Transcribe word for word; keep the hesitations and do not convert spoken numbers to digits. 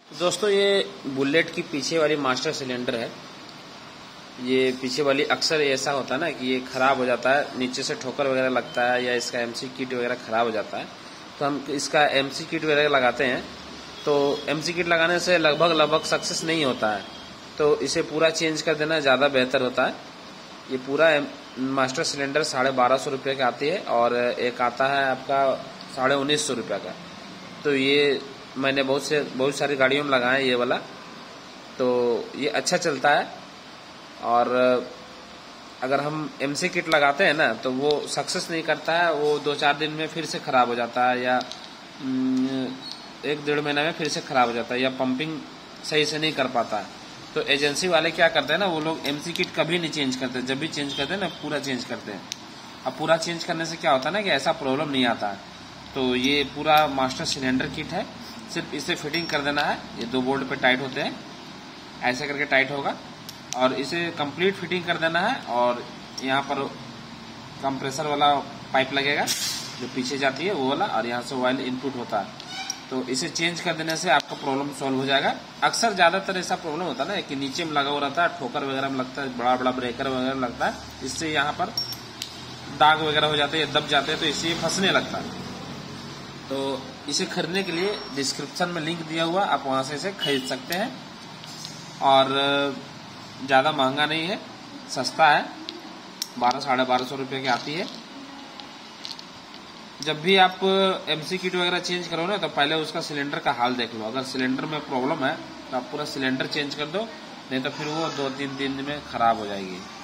दोस्तों ये बुलेट की पीछे वाली मास्टर सिलेंडर है। ये पीछे वाली अक्सर ऐसा होता है ना कि ये ख़राब हो जाता है, नीचे से ठोकर वगैरह लगता है या इसका एमसी किट वगैरह ख़राब हो जाता है, तो हम इसका एमसी किट वगैरह लगाते हैं। तो एमसी किट लगाने से लगभग लगभग सक्सेस नहीं होता है, तो इसे पूरा चेंज कर देना ज़्यादा बेहतर होता है। ये पूरा मास्टर सिलेंडर साढ़े बारह सौ रुपये का आती है और एक आता है आपका साढ़े उन्नीस सौ रुपये का। तो ये मैंने बहुत से बहुत सारी गाड़ियों में लगाया ये वाला, तो ये अच्छा चलता है। और अगर हम एमसी किट लगाते हैं ना तो वो सक्सेस नहीं करता है, वो दो चार दिन में फिर से ख़राब हो जाता है या एक डेढ़ महीना में फिर से ख़राब हो जाता है या पंपिंग सही से नहीं कर पाता है। तो एजेंसी वाले क्या करते हैं ना, वो लोग एमसी किट कभी नहीं चेंज करते, जब भी चेंज करते हैं ना पूरा चेंज करते हैं। अब पूरा चेंज करने से क्या होता है ना कि ऐसा प्रॉब्लम नहीं आता है। तो ये पूरा मास्टर सिलेंडर किट है, सिर्फ इसे फिटिंग कर देना है। ये दो बोल्ट पे टाइट होते हैं, ऐसे करके टाइट होगा और इसे कंप्लीट फिटिंग कर देना है। और यहाँ पर कंप्रेसर वाला पाइप लगेगा जो पीछे जाती है वो वाला, और यहाँ से ऑयल इनपुट होता है। तो इसे चेंज कर देने से आपका प्रॉब्लम सॉल्व हो जाएगा। अक्सर ज़्यादातर ऐसा प्रॉब्लम होता है ना कि नीचे में लगा हुआ रहता है, ठोकर वगैरह में लगता है, बड़ा बड़ा ब्रेकर वगैरह में लगता है, इससे यहाँ पर दाग वगैरह हो जाते हैं, दब जाते हैं, तो इससे फंसने लगता है। तो इसे खरीदने के लिए डिस्क्रिप्शन में लिंक दिया हुआ, आप वहाँ से इसे खरीद सकते हैं। और ज़्यादा महंगा नहीं है, सस्ता है, बारह साढ़े बारह सौ रुपये की आती है। जब भी आप एमसी किट वगैरह चेंज करो ना तो पहले उसका सिलेंडर का हाल देख लो। अगर सिलेंडर में प्रॉब्लम है तो आप पूरा सिलेंडर चेंज कर दो, नहीं तो फिर वो दो तीन दिन में ख़राब हो जाएगी।